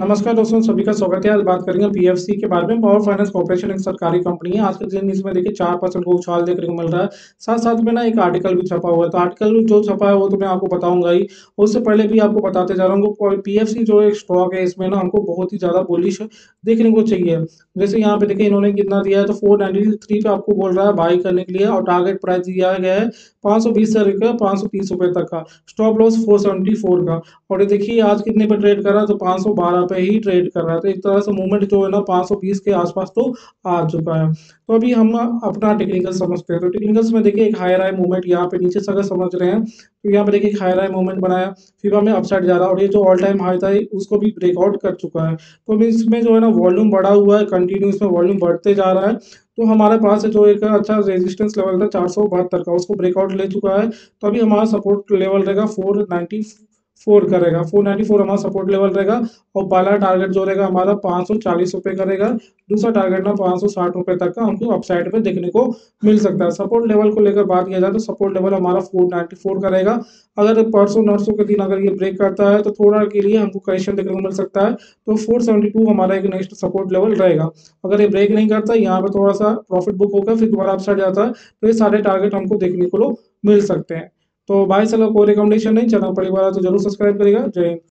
नमस्कार दोस्तों, सभी का स्वागत है। आज बात करेंगे पीएफसी के बारे में। पावर फाइनेंस कॉर्पोरेशन एक सरकारी कंपनी है। आज के दिन इसमें देखिए 4% का उछाल देखने को मिल रहा है। साथ साथ में ना एक आर्टिकल भी छपा हुआ है, तो आर्टिकल जो छपा है वो तो मैं आपको बताऊंगा ही। उससे पहले भी आपको बताते जा रहा हूँ, पीएफसी जो एक स्टॉक है इसमें ना हमको बहुत ही ज्यादा बुलिश देखने को चाहिए। जैसे यहाँ पे देखिए इन्होंने कितना दिया है, तो 493 पे आपको बोल रहा है बाई करने के लिए, और टारगेट प्राइस दिया गया है 520 से लेकर 530 रुपए तक का। स्टॉप लॉस 474 का। और ये देखिए आज कितने पे ट्रेड कर रहा है, तो 512 पे ही ट्रेड कर रहा है। तो एक तरह से मूवमेंट जो है ना 520 के आसपास तो आ चुका है। तो अभी हम अपना टेक्निकल समझते हैं। तो टेक्निकल्स में देखिए एक हायर हाई मूवमेंट यहाँ पे नीचे से अगर समझ रहे हैं, तो यहाँ पे देखिए एक हायर हाई मूवमेंट बनाया, फिर में अपसाइड जा रहा है, और ये जो ऑल टाइम हाई था उसको भी ब्रेकआउट कर चुका है। तो अभी इसमें जो है ना वॉल्यूम बढ़ा हुआ है, कंटिन्यू इसमें वॉल्यूम बढ़ते जा रहा है। तो हमारे पास जो एक अच्छा रेजिस्टेंस लेवल था 472 का, उसको ब्रेकआउट ले चुका है। तो अभी हमारा सपोर्ट लेवल रहेगा 494 का रहेगा। 494 हमारा सपोर्ट लेवल रहेगा। और पहला टारगेट जो रहेगा हमारा 540 रुपये का रहेगा। दूसरा टारगेट ना 560 रुपये तक का हमको अपसाइड पे देखने को मिल सकता है। सपोर्ट लेवल को लेकर बात किया जाए तो सपोर्ट लेवल हमारा 494 का रहेगा। अगर परसों नरसों के दिन अगर ये ब्रेक करता है तो थोड़ा के लिए हमको करेक्शन देखने को मिल सकता है। तो 472 हमारा एक नेक्स्ट सपोर्ट लेवल रहेगा। अगर ये ब्रेक नहीं करता, यहाँ पे थोड़ा सा प्रॉफिट बुक होकर फिर दोबारा अपसाइड जाता है, तो ये सारे टारगेट हमको देखने को मिल सकते हैं। तो भाई साहब कोई रिकमेंडेशन नहीं, चैनल पहली बार आए तो जरूर सब्सक्राइब करेगा। जय हिंद।